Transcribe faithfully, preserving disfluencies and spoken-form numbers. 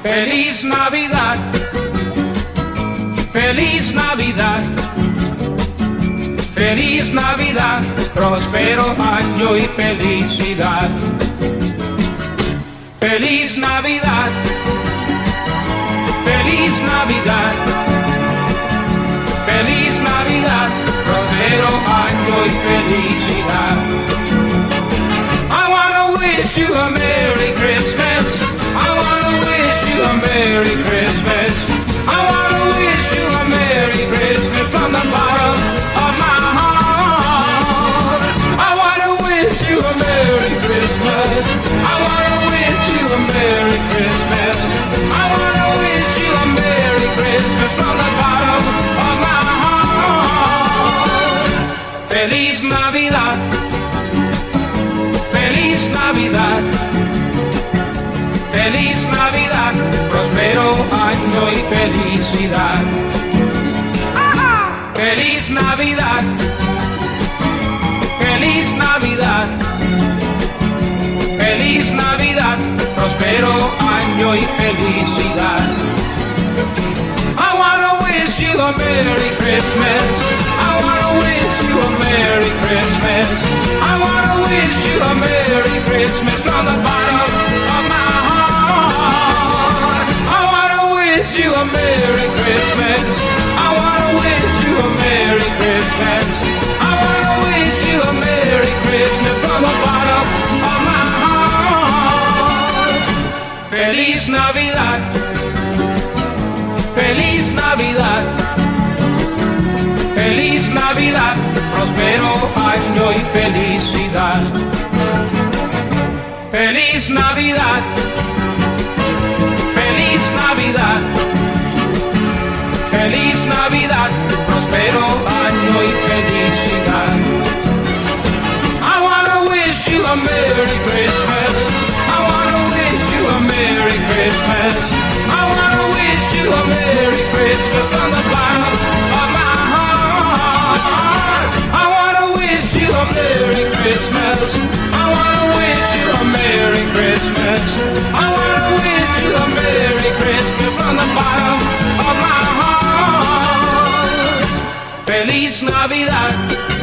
Feliz Navidad, Feliz Navidad, Feliz Navidad, próspero año y felicidad. Feliz Navidad, Feliz Navidad, Feliz Navidad, próspero año y felicidad. I wanna wish you a Merry Christmas. I wanna wish you a Merry Christmas. I wanna wish you a Merry Christmas from the bottom of my heart. I wanna wish you a Merry Christmas. I wanna wish you a Merry Christmas. I wanna wish you a Merry Christmas from the bottom of my heart. Feliz Navidad, Feliz Navidad, Feliz Navidad, próspero año y felicidad. Feliz Navidad, Feliz Navidad, Feliz Navidad, próspero año y felicidad. I wanna wish you a Merry Christmas. I wanna wish you a Merry Christmas. I wanna wish you a Merry Christmas from the bottom of my heart. I wanna wish you a Merry Christmas. I wanna wish you a Merry Christmas. I wanna wish you a Merry Christmas from the bottom of my heart. Feliz Navidad, Feliz Navidad, Feliz Navidad, próspero año y felicidad. Feliz Navidad, Feliz Navidad, Feliz Navidad, próspero año y felicidad. I wanna wish you a Merry Christmas. I wanna wish you a Merry Christmas. I wanna wish you a Merry Christmas from the bottom of my heart. I wanna wish you a Merry Christmas. I wanna wish you a Merry Christmas. I wanna wish you a Merry Christmas from the bottom of my heart. Feliz Navidad,